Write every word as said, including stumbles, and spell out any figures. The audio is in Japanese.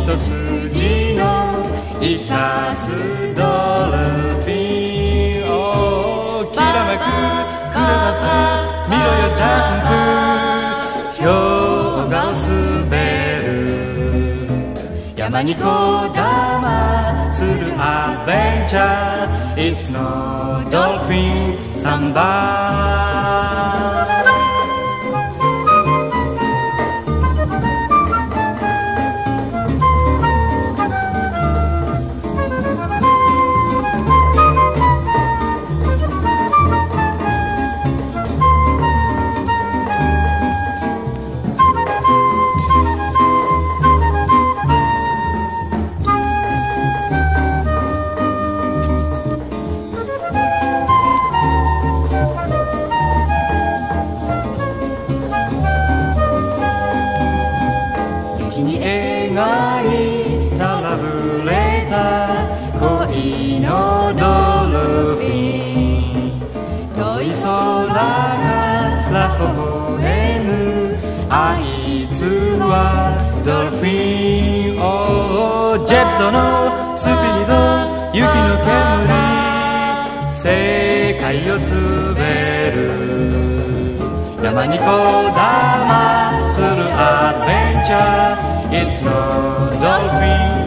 一筋の生かすドルフィンをきらめくクロマス見ろよジャンプ氷河を滑る山にこだまするアベンチャー It's no dolphin サンバ描いたラブレター恋のドルフィン遠い空から微笑むあいつはドルフィンおジェットのスピード雪の煙世界を滑る山にこだまするアドベンチャーIt's no dolphin